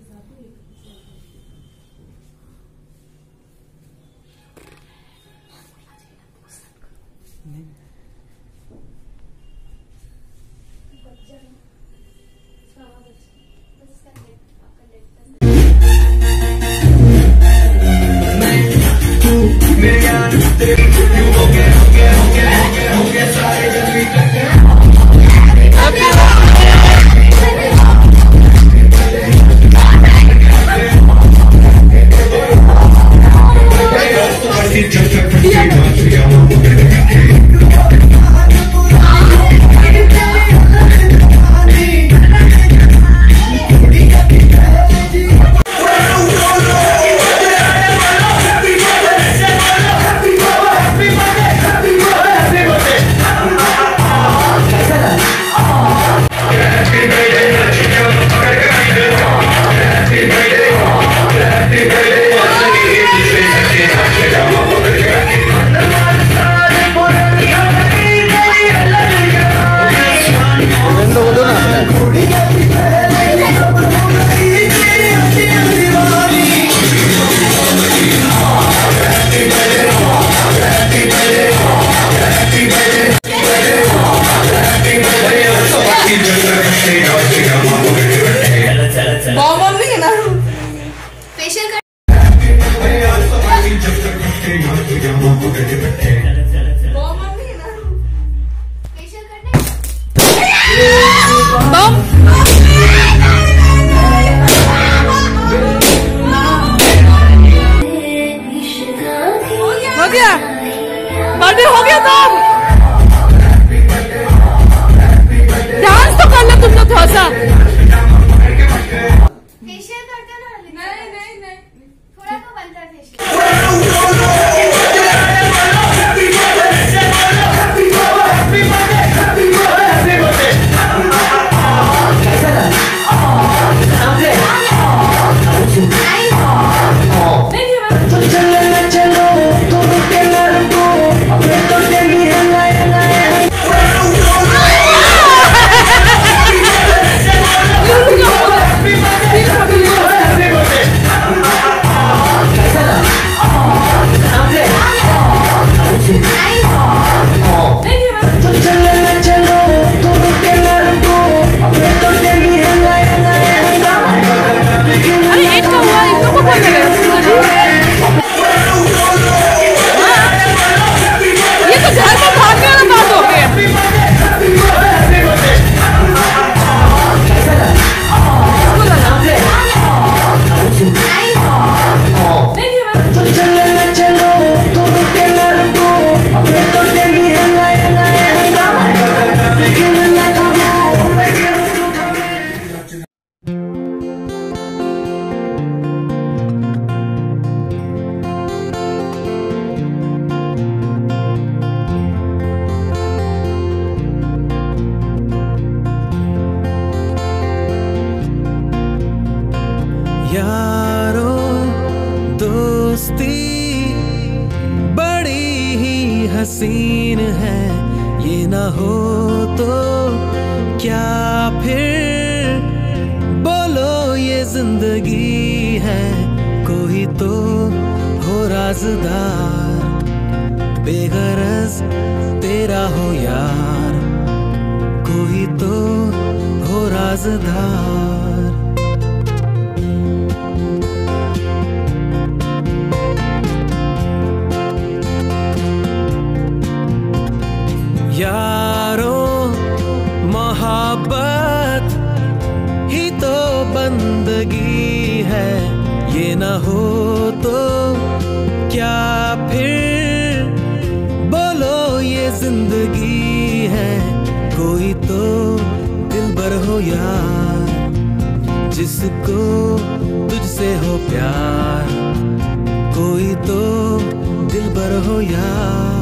Birthday हो गया तो डांस तो कर लो तुम लोग थोड़ा सा। फेशियल करते ना? नहीं नहीं नहीं, थोड़ा तो बनता है फेशियल। यारो दोस्ती बड़ी ही हसीन है, ये ना हो तो क्या फिर बोलो ये जिंदगी है। कोई तो हो राज़दार, बेगरज तेरा हो यार, कोई तो हो राज़दार। यारों मोहब्बत ही तो बंदगी है, ये ना हो तो क्या फिर बोलो ये जिंदगी है। कोई तो दिलबर हो यार, जिसको तुझसे हो प्यार, कोई तो दिलबर हो यार।